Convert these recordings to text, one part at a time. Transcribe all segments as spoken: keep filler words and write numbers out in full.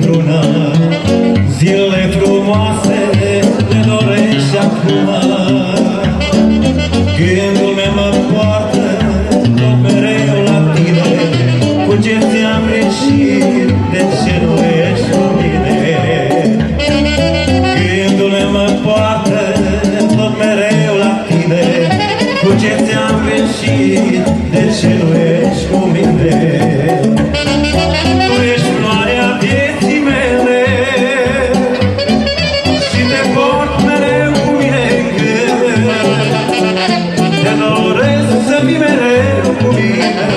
într-una, zilele frumoase le dorești acum. Gândul meu mă poartă tot mereu la tine, cu ce ți-am greșit, de ce nu ești cu mine? Gândul meu mă poartă tot mereu la tine, cu ce ți-am greșit, de ce nu ești cu mine? Tu ești floarea vieții mele și te port mereu cu mine în gând. Te doresc să fii mereu cu mine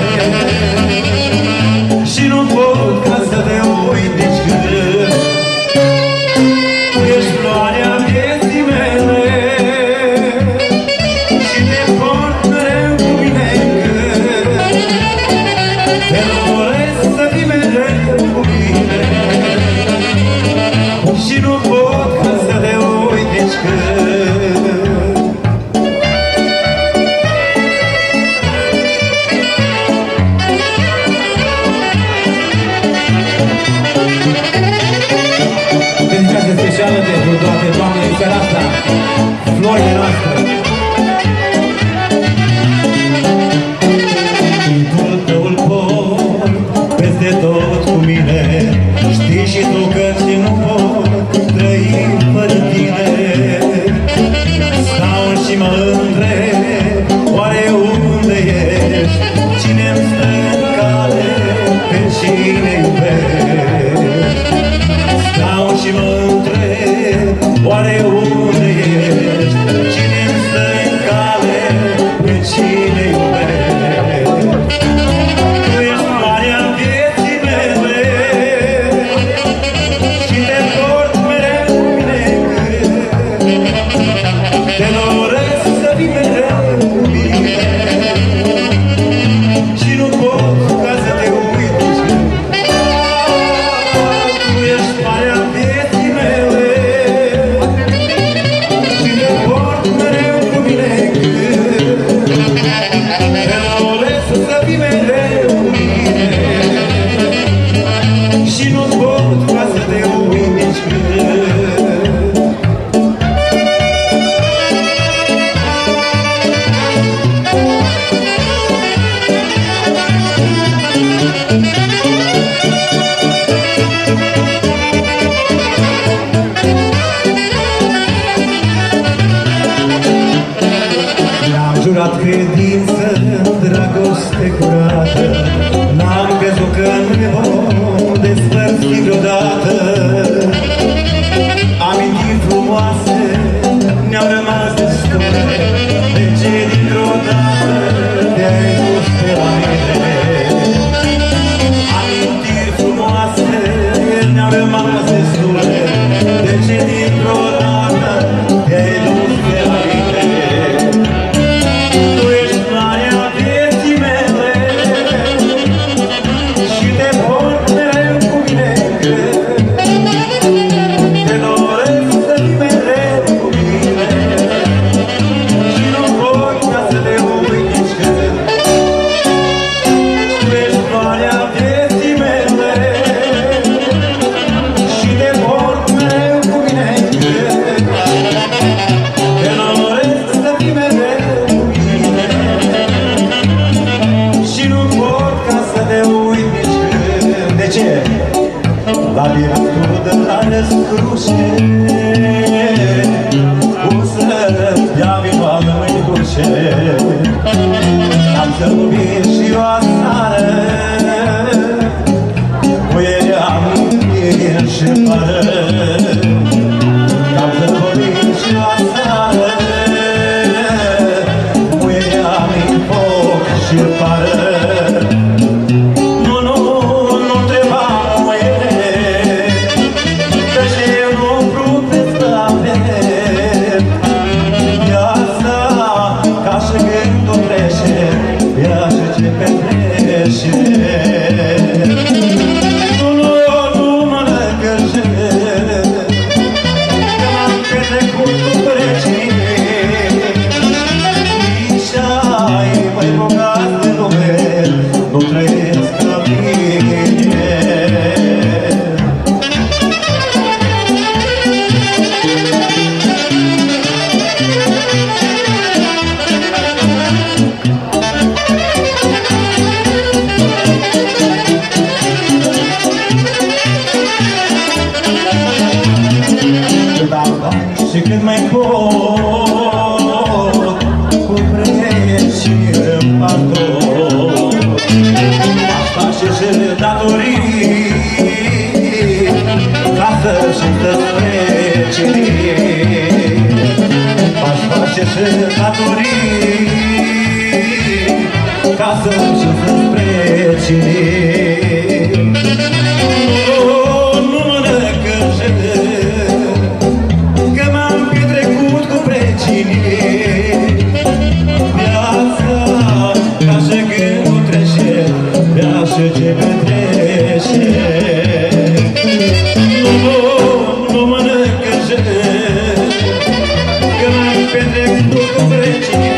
și nu pot ca să te uit nici când. Tu ești floarea vieții mele și te port mereu cu mine în gând. Te doresc să fii mereu cu mine și nu pot ca să te uit nici când. Dedicație specială pentru toate doamnele în seara asta, florile noastre. Timpul tău îl port peste tot cu mine, știi și tu că ți nu pot trăi fără tine. Stau și mă întreb, oare unde ești? Cine-mi stă în cale, pe cine iubești? Stau și mă întreb, oare unde ești? Cine-mi stă în cale, pe cine iubești? Tu ești floarea vieții mele și te port mereu cu mine în gând. Te doresc să fii mereu cu mine și nu pot ca să te uit nici când. Tu ești floarea vieții mele și te port mereu cu mine în gând. Te doresc să fii mereu cu mine și nu pot ca să te uit nici când. N-am jurat credință, dragoste curată, n-am crezut că ne vom despărți vreodată. Amintiri frumoase ne-au rămas destule, de ce dintr-o dată te-ai dus pe la mine? Amintiri frumoase ne-au rămas destule, de ce dintr-o dată te-ai dus pe la mine? Tu ești floarea vieții mele și te port mereu cu mine în gând. Te doresc să fii mereu cu mine și nu pot ca să te uit nici când. Tu ești floarea vieții mele și te port mereu cu mine în gând. Te doresc să fii mereu cu mine și nu pot ca să te uit nici când. De ce? La virtută la răscruce, cum să-ți-a vinoală mâicuce. Am să vorbim și o aseară, cu ele amintiri și pară. Am să vorbim și o aseară, cu ele amintiri foc și pară. Nu, nu, nu mă năcăjești. dau bani și cât mai pot cu preț și îmi fac tot. Aș face și datorii ca să-și desprețuie. Aș face și datorii ca să-și desprețuie. Nu mă năcăjește că m-am petrecut cu precinie. Viața ca și gândul trece, bea și ce petrece. Nu mă năcăjește că m-am petrecut cu precinie.